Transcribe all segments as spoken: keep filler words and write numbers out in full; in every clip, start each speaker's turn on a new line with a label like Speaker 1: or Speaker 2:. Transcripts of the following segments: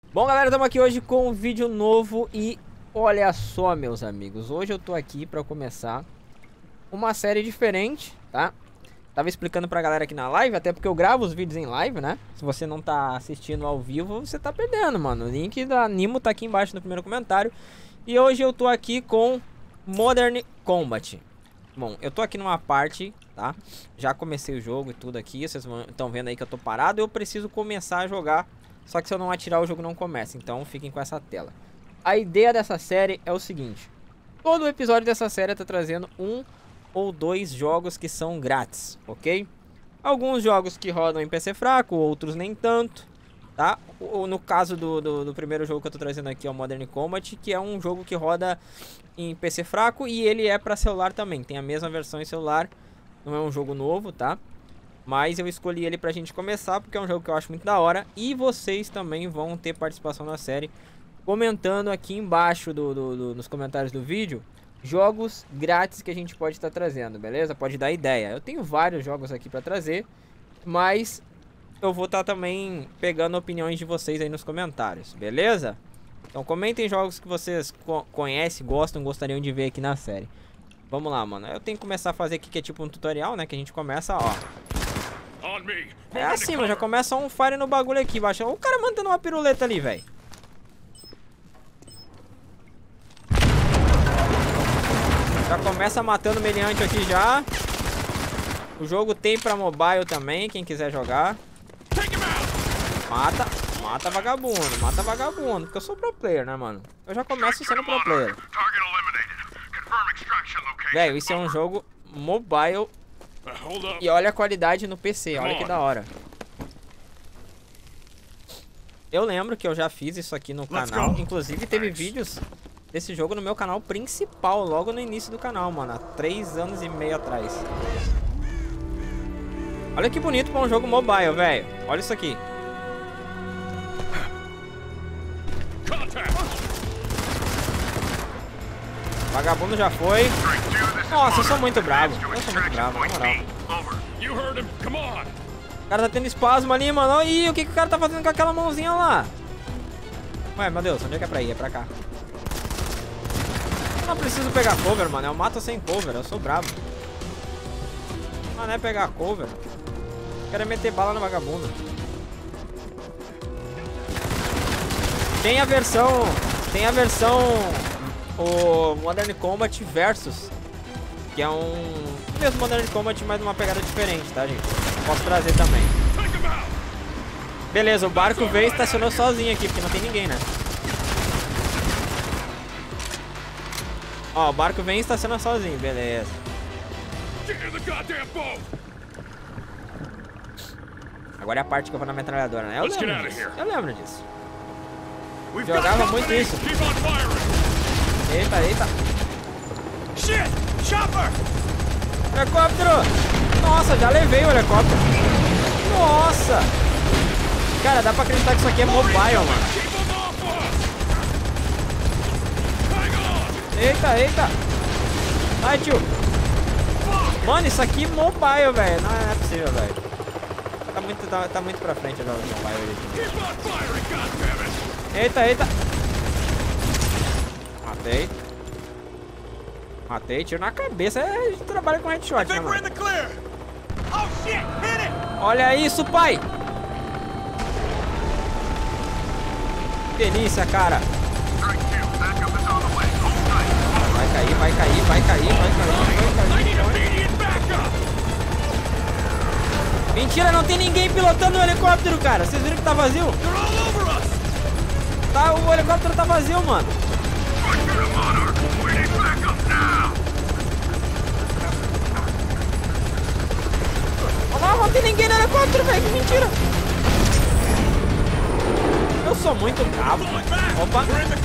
Speaker 1: Bom, galera, estamos aqui hoje com um vídeo novo e olha só, meus amigos, hoje eu tô aqui pra começar uma série diferente, tá? Tava explicando pra galera aqui na live, até porque eu gravo os vídeos em live, né? Se você não tá assistindo ao vivo, você tá perdendo, mano. O link da Animo tá aqui embaixo no primeiro comentário. E hoje eu tô aqui com Modern Combat. Bom, eu tô aqui numa parte, tá? Já comecei o jogo e tudo aqui, vocês estão vendo aí que eu tô parado. Eu preciso começar a jogar, só que se eu não atirar o jogo não começa, então fiquem com essa tela. A ideia dessa série é o seguinte: todo episódio dessa série tá trazendo um ou dois jogos que são grátis, ok? Alguns jogos que rodam em P C fraco, outros nem tanto, tá? O, no caso do, do, do primeiro jogo que eu tô trazendo aqui é o Modern Combat, que é um jogo que roda em P C fraco e ele é pra celular também, tem a mesma versão em celular, não é um jogo novo, tá? Mas eu escolhi ele pra gente começar porque é um jogo que eu acho muito da hora. E vocês também vão ter participação na série, comentando aqui embaixo do, do, do, nos comentários do vídeo jogos grátis que a gente pode estar trazendo, beleza? Pode dar ideia. Eu tenho vários jogos aqui pra trazer, mas eu vou estar também pegando opiniões de vocês aí nos comentários, beleza? Então comentem jogos que vocês co conhecem, gostam, gostariam de ver aqui na série. Vamos lá, mano. Eu tenho que começar a fazer aqui, que é tipo um tutorial, né? Que a gente começa, ó. É assim, mano. Já começa um fire no bagulho aqui, baixa. O cara mantendo uma piruleta ali, velho. Já começa matando o meliante aqui já. O jogo tem pra mobile também, quem quiser jogar. Mata, mata vagabundo, mata vagabundo. Porque eu sou pro player, né, mano? Eu já começo sendo pro player. Velho, isso é um jogo mobile. E olha a qualidade no P C, olha que da hora. Eu lembro que eu já fiz isso aqui no canal. Inclusive teve vídeos desse jogo no meu canal principal, logo no início do canal, mano, há três anos e meio atrás. Olha que bonito pra um jogo mobile, velho. Olha isso aqui. Vagabundo já foi. Nossa, eu sou muito bravo. Eu sou muito bravo, na moral. O cara tá tendo espasmo ali, mano. Ih, o que, que o cara tá fazendo com aquela mãozinha lá? Ué, meu Deus, onde é que é pra ir? É pra cá. Eu não preciso pegar cover, mano. Eu mato sem cover, eu sou bravo. Mas não é pegar cover. Eu quero é meter bala no vagabundo. Tem a versão... Tem a versão... O Modern Combat Versus, que é um mesmo Modern Combat, mas uma pegada diferente, tá, gente? Posso trazer também. Beleza, o barco veio e estacionou sozinho aqui, porque não tem ninguém, né? Ó, o barco vem e estaciona sozinho, beleza. Agora é a parte que eu vou na metralhadora, né? Eu lembro disso, eu lembro disso. Jogava muito isso. Eita, eita. Shit! Chopper! Helicóptero! Nossa, já levei o helicóptero. Nossa! Cara, dá pra acreditar que isso aqui é mobile, mano. Eita, eita. Ai, tio. Mano, isso aqui é mobile, velho. Não, não é possível, velho. Tá muito, tá, tá muito pra frente agora o mobile. Eita, eita. Matei. Matei, tiro na cabeça. É, a gente trabalha com headshot, né, mano? Olha isso, pai! Delícia, cara. Vai cair, vai cair, vai cair, vai cair, vai cair. Mentira, não tem ninguém pilotando o helicóptero, cara. Vocês viram que tá vazio? Tá, o helicóptero tá vazio, mano. Olha lá, não tem ninguém no helicóptero, velho, que mentira. Eu sou muito bravo. Opa.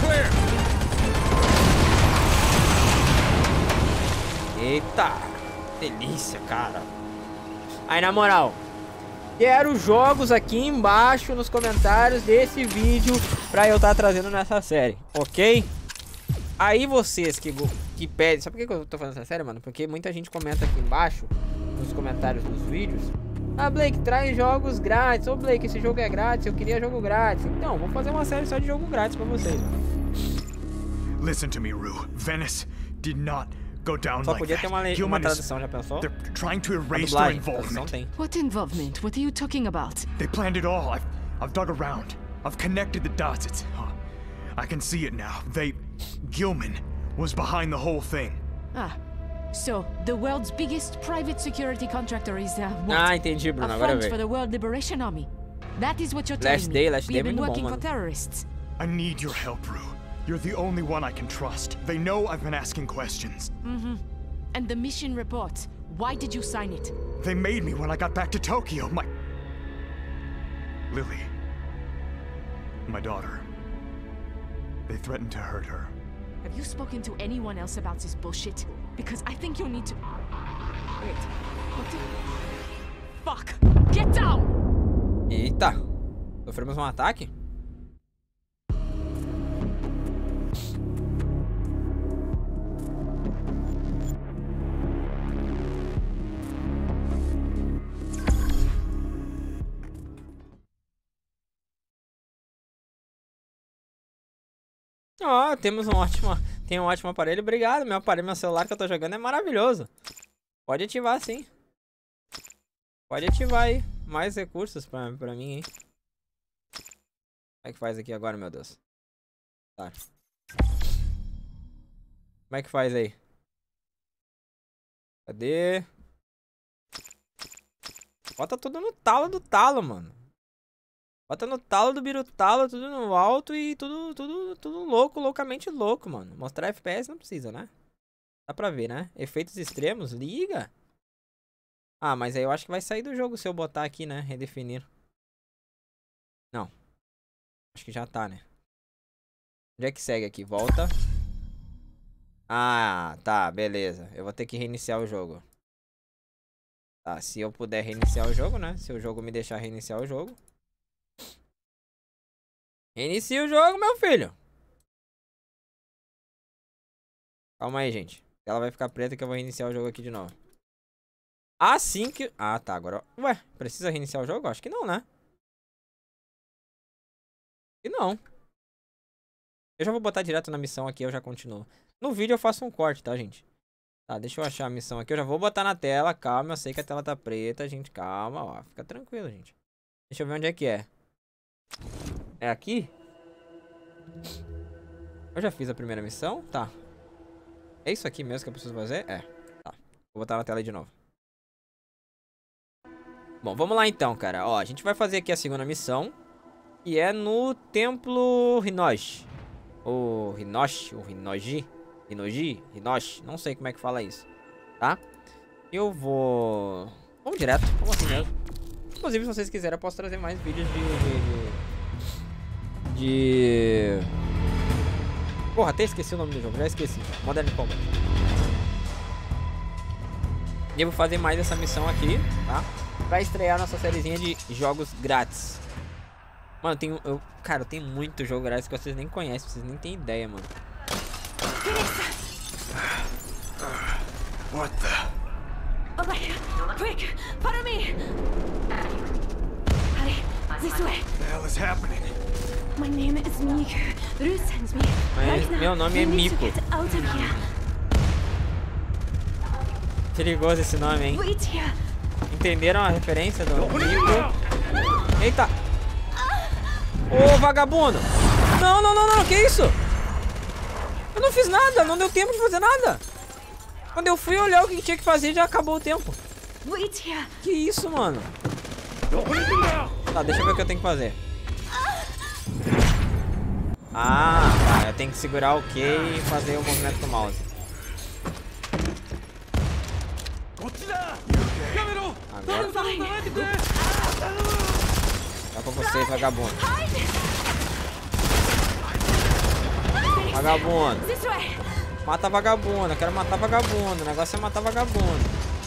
Speaker 1: Eita, delícia, cara. Aí, na moral, quero jogos aqui embaixo nos comentários desse vídeo pra eu estar trazendo nessa série, ok? Aí vocês que, que pedem... Sabe por que eu tô fazendo essa série, mano? Porque muita gente comenta aqui embaixo, nos comentários dos vídeos, Ah, Blake, traz jogos grátis. Ô, Blake, esse jogo é grátis, eu queria jogo grátis. Então, vou fazer uma série só de jogo grátis pra vocês.
Speaker 2: Listen to me, Rue. Venice did not go down
Speaker 1: Só
Speaker 2: like
Speaker 1: podia
Speaker 2: that.
Speaker 1: ter uma, le- uma
Speaker 2: Gilman is...
Speaker 1: tradução, já pensou?
Speaker 2: They're trying to
Speaker 1: A
Speaker 2: erase their
Speaker 1: dublagem, tradução
Speaker 2: involvement.
Speaker 1: tem.
Speaker 3: What involvement? What are you talking about?
Speaker 2: They planned it all. I've, I've dug around. I've connected the dots. It's... Uh, I can see it now. They... Gilman was behind the whole thing.
Speaker 3: Ah, so the world's biggest private security contractor is uh, what?
Speaker 1: Ah, entendi, Bruno.
Speaker 3: A
Speaker 1: Agora
Speaker 3: front for
Speaker 1: veio.
Speaker 3: the World Liberation Army. That is what you're
Speaker 1: Last
Speaker 3: telling
Speaker 1: Day,
Speaker 3: me.
Speaker 1: Last Day é
Speaker 3: We've been
Speaker 1: muito bom,
Speaker 3: working for
Speaker 1: mano.
Speaker 3: terrorists.
Speaker 2: I need your help, Rue. You're the only one I can trust. They know I've been asking questions.
Speaker 3: Mm-hmm. And the mission report. Why did you sign it?
Speaker 2: They made me when I got back to Tokyo. My... Lily. My daughter. They threatened to hurt her.
Speaker 3: Have you spoken to anyone else about this bullshit? Because I think you need to... Wait, what the... Fuck! Get down!
Speaker 1: Eita. Sofremos um ataque? Ó, oh, temos um ótimo, tem um ótimo aparelho. Obrigado, meu aparelho, meu celular que eu tô jogando é maravilhoso. Pode ativar, sim. Pode ativar aí. Mais recursos pra, pra mim, hein. Como é que faz aqui agora, meu Deus? Tá. Como é que faz aí? Cadê? Bota tudo no talo do talo, mano. Bota no talo do birutalo, tudo no alto e tudo, tudo, tudo louco, loucamente louco, mano. Mostrar F P S não precisa, né? Dá pra ver, né? Efeitos extremos, liga. Ah, mas aí eu acho que vai sair do jogo se eu botar aqui, né? Redefinir. Não. Acho que já tá, né? Onde é que segue aqui? Volta. Ah, tá, beleza. Eu vou ter que reiniciar o jogo. Tá, se eu puder reiniciar o jogo, né? Se o jogo me deixar reiniciar o jogo. Reinicia o jogo, meu filho. Calma aí, gente. Ela vai ficar preta que eu vou reiniciar o jogo aqui de novo. Assim que... Ah, tá. Agora... Ué, precisa reiniciar o jogo? Acho que não, né? E não. Eu já vou botar direto na missão aqui, eu já continuo. No vídeo eu faço um corte, tá, gente? Tá, deixa eu achar a missão aqui. Eu já vou botar na tela. Calma, eu sei que a tela tá preta, gente. Calma, ó. Fica tranquilo, gente. Deixa eu ver onde é que é. É aqui? Eu já fiz a primeira missão? Tá. É isso aqui mesmo que eu preciso fazer? É. Tá. Vou botar na tela aí de novo. Bom, vamos lá então, cara. Ó, a gente vai fazer aqui a segunda missão. Que é no Templo Hinoshi. Ou Hinoshi, ou Hinoji. Hinoji? Hinoshi. Não sei como é que fala isso. Tá? Eu vou... Vamos direto. Vamos assim mesmo. Inclusive, se vocês quiserem, eu posso trazer mais vídeos de... De... de... Porra, até esqueci o nome do jogo. Já esqueci. Modern Combat. Devo fazer mais essa missão aqui, tá? Pra estrear nossa sériezinha de jogos grátis. Mano, tem, eu, cara, eu tenho muito jogo grátis que vocês nem conhecem, vocês nem têm ideia, mano.
Speaker 2: What the?
Speaker 4: Over here! Quick! Follow me! Hurry! This way!
Speaker 2: What the hell is happening?
Speaker 4: My name is Miku. Rue sends me.
Speaker 1: Mas
Speaker 4: Right now,
Speaker 1: meu nome é
Speaker 4: we need to
Speaker 1: Mico.
Speaker 4: get out of here.
Speaker 1: Perigoso esse nome, hein?
Speaker 4: Wait here!
Speaker 1: Entenderam a referência do Mico? Eita! Ô, vagabundo! Não, não, não, não, que isso? Eu não fiz nada, não deu tempo de fazer nada. Quando eu fui olhar o que tinha que fazer, já acabou o tempo.
Speaker 4: Wait here!
Speaker 1: Que isso, mano? Tá, deixa eu ver o que eu tenho que fazer. Ah, tá, eu tenho que segurar o Q e fazer o movimento do mouse. Agora... Tá com você, vagabundo. Vagabundo.
Speaker 4: This way!
Speaker 1: Mata vagabundo, eu quero matar vagabundo. O negócio é matar vagabundo.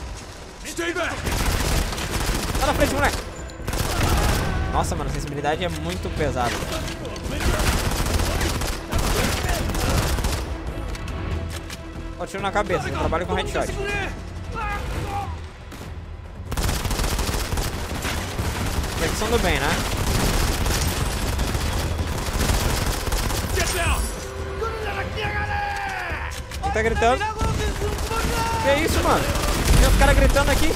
Speaker 1: Tá na frente, moleque. Nossa, mano, a sensibilidade é muito pesada. Ó, tiro na cabeça, eu trabalho com headshot. Eles são do bem, né? Quem tá gritando? Que isso, mano? Tem os caras gritando aqui.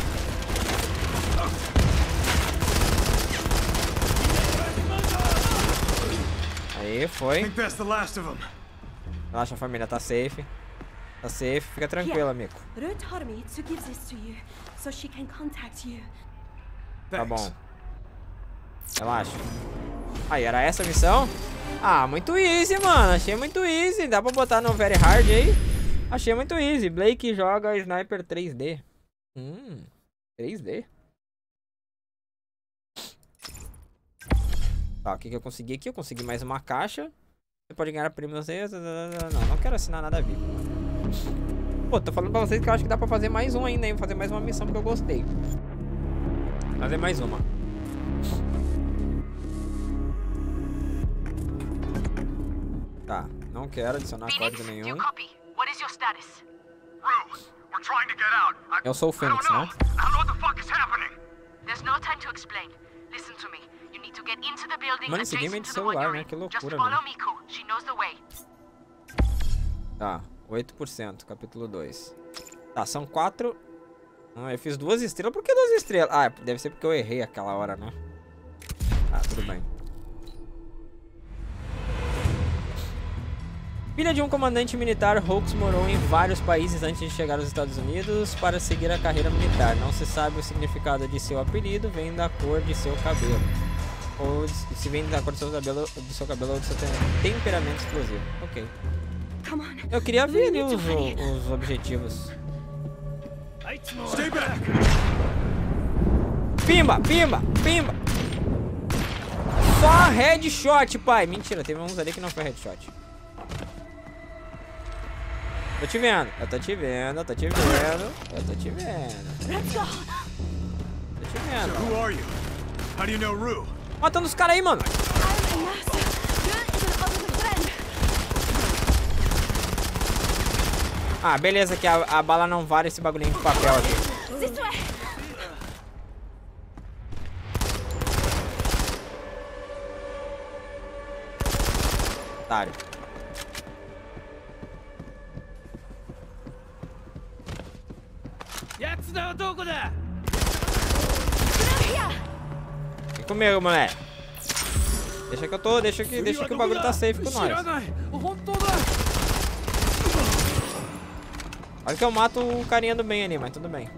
Speaker 1: Aí, foi.
Speaker 2: think that's the last of them.
Speaker 1: Relaxa, família, tá safe. Tá safe, fica tranquilo, amigo.
Speaker 4: Ruth Harmy to give this to you so she can contact you.
Speaker 1: Tá
Speaker 2: Thanks.
Speaker 1: bom. Relaxa. Aí, era essa a missão? Ah, muito easy, mano. Achei muito easy. Dá pra botar no very hard aí. Achei muito easy. Blake joga Sniper três D. Hum, três D. Tá, o que que eu consegui aqui? Eu consegui mais uma caixa. Você pode ganhar prêmios. Não, não quero assinar nada vivo. Pô, tô falando pra vocês que eu acho que dá pra fazer mais um ainda, hein? Fazer mais uma missão porque eu gostei. Fazer mais uma. Tá, não quero adicionar código nenhum.
Speaker 3: What is your status?
Speaker 2: Rue, we're trying to get out. I,
Speaker 1: Eu sou o
Speaker 2: I don't
Speaker 1: Phoenix,
Speaker 2: know.
Speaker 1: né?
Speaker 2: I don't know what the fuck is happening.
Speaker 3: There's no time to explain. Listen to me. You need to get into the building
Speaker 1: Mano, esse game é
Speaker 3: adjacent
Speaker 1: de
Speaker 3: to the one
Speaker 1: celular,
Speaker 3: you're
Speaker 1: né?
Speaker 3: in.
Speaker 1: Que
Speaker 3: Just
Speaker 1: loucura,
Speaker 3: follow
Speaker 1: mano.
Speaker 3: Miku. She knows the way.
Speaker 1: Tá, oito por cento, capítulo dois. Tá, são quatro. Ah, eu fiz duas estrelas. Por que duas estrelas? Ah, deve ser porque eu errei aquela hora, né? Ah, tudo bem. Filha de um comandante militar, Hawks morou em vários países antes de chegar aos Estados Unidos para seguir a carreira militar. Não se sabe o significado de seu apelido, vem da cor de seu cabelo. Ou se vem da cor do seu cabelo, do seu cabelo ou do seu temperamento explosivo. Ok.
Speaker 4: Come on.
Speaker 1: Eu queria ver ali os, os objetivos.
Speaker 2: Stay back.
Speaker 1: Pimba, pimba, pimba. Só headshot, pai. Mentira, teve uns ali que não foi headshot. Tô te vendo, eu tô te vendo, eu tô te vendo, eu tô te vendo.
Speaker 4: Let's go.
Speaker 1: Tô te vendo.
Speaker 2: Who are you? How do you know Rue?
Speaker 1: Matando os caras aí, mano.
Speaker 4: I'm a nurse. Ruth is an older friend.
Speaker 1: Ah, beleza, que a, a bala não vale esse bagulhinho de papel aqui.
Speaker 4: This way.
Speaker 1: Otário. Vem comigo, moleque. Deixa que eu tô, deixa que, deixa que o bagulho tá safe com nós. Olha que eu mato o carinha do bem ali, mas tudo bem.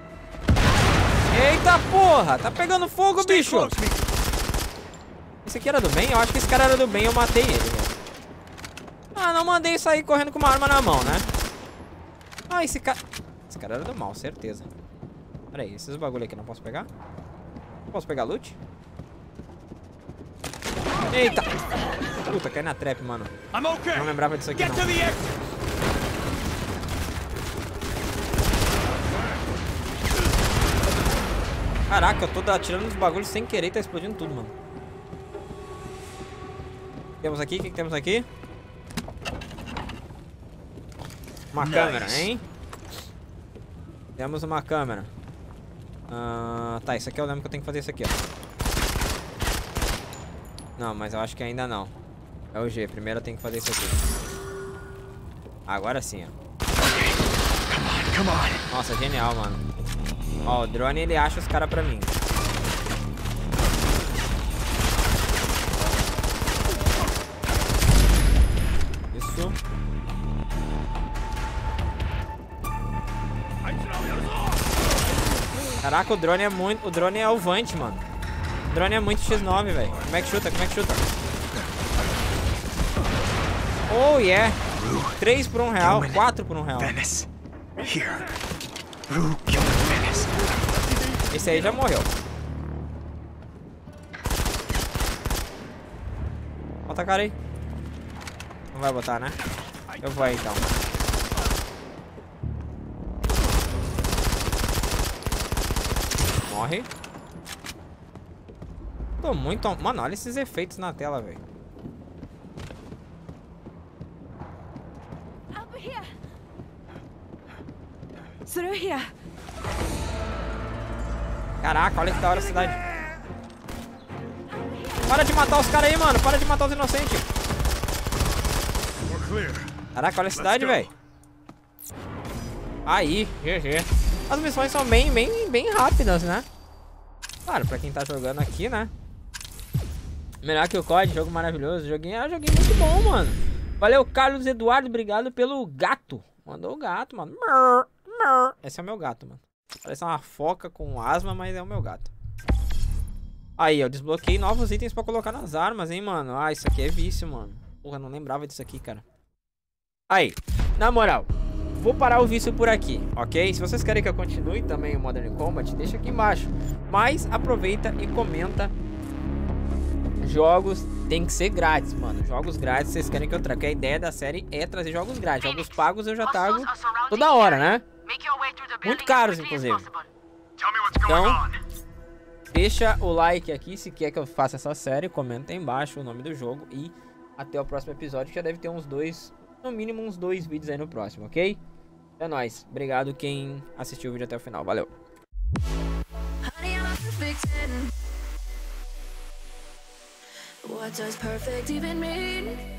Speaker 1: Eita porra, tá pegando fogo,
Speaker 2: Stay
Speaker 1: bicho.
Speaker 2: close, me.
Speaker 1: Esse aqui era do bem? Eu acho que esse cara era do bem, eu matei ele, velho. Ah, não mandei sair correndo com uma arma na mão, né? Ah, esse cara... Esse cara era do mal, certeza. Pera aí, esses bagulho aqui não posso pegar? Não posso pegar loot? Eita! Puta, cai na trap, mano.
Speaker 2: I'm okay.
Speaker 1: Não lembrava disso aqui,
Speaker 2: Get to
Speaker 1: não.
Speaker 2: the exit.
Speaker 1: Caraca, eu tô atirando nos bagulhos sem querer e tá explodindo tudo, mano. Temos aqui, o que, que temos aqui? Uma
Speaker 2: Nice.
Speaker 1: câmera, hein? Temos uma câmera. Ah, tá, isso aqui eu lembro que eu tenho que fazer isso aqui, ó. Não, mas eu acho que ainda não. É o G, primeiro eu tenho que fazer isso aqui. Agora sim, ó.
Speaker 2: Come on, come on.
Speaker 1: Nossa, genial, mano. Ó, o drone ele acha os caras pra mim. Isso. Caraca, o drone é muito... O drone é o Vant, mano. O drone é muito X nove, velho. Como é que chuta? Como é que chuta? Oh, yeah. três por um real. quatro por um real.
Speaker 2: Venice. Here. Rue Gilman Venice.
Speaker 1: Esse aí já morreu. Bota a cara aí. Não vai botar, né? Eu vou aí, então. Morre. Tô muito... Mano, olha esses efeitos na tela, velho.
Speaker 4: Up here. Through here.
Speaker 1: Caraca, olha que da hora a cidade. Para de matar os caras aí, mano. Para de matar os inocentes. Caraca, olha a cidade, velho. Aí, G G. As missões são bem, bem, bem rápidas, né? Claro, pra quem tá jogando aqui, né? Melhor que o C O D, jogo maravilhoso. Joguinho é um joguinho muito bom, mano. Valeu, Carlos Eduardo. Obrigado pelo gato. Mandou o gato, mano. Esse é o meu gato, mano. Parece uma foca com asma, mas é o meu gato. Aí, eu desbloqueei novos itens pra colocar nas armas, hein, mano. Ah, isso aqui é vício, mano. Porra, não lembrava disso aqui, cara. Aí, na moral, vou parar o vício por aqui, ok? Se vocês querem que eu continue também o Modern Combat, deixa aqui embaixo. Mas aproveita e comenta. Jogos tem que ser grátis, mano. Jogos grátis, vocês querem que eu traga. A ideia da série é trazer jogos grátis. Jogos pagos eu já trago toda hora, né? Muito caros, inclusive. Então, deixa o like aqui se quer que eu faça essa série. Comenta aí embaixo o nome do jogo. E até o próximo episódio, que já deve ter uns dois, no mínimo uns dois vídeos aí no próximo, ok? É nóis. Obrigado quem assistiu o vídeo até o final. Valeu.
Speaker 5: What does perfect even mean?